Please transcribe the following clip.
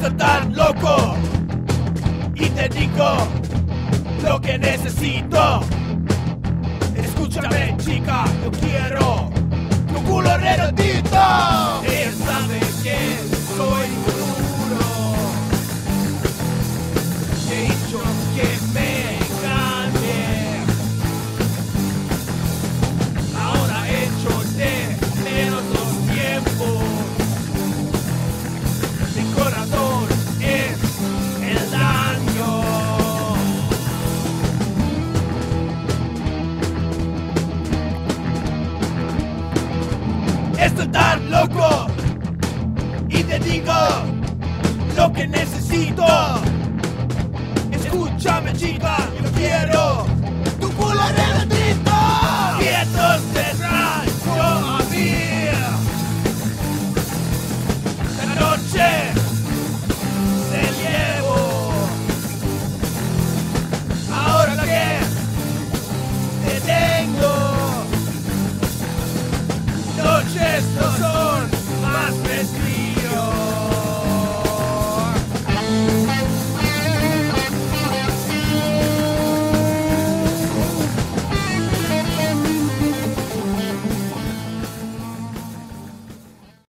Estoy tan loco y te digo lo que necesito. Escúchame, chica, yo quiero tu culo redondito. Ella sabe que soy duro. Te he dicho que me cambie. Ahora echo de menos los tiempos. Mi corazón es el daño. Estoy tan loco y te digo lo que necesito. Escúchame, chica, yo quiero tu culo redondito.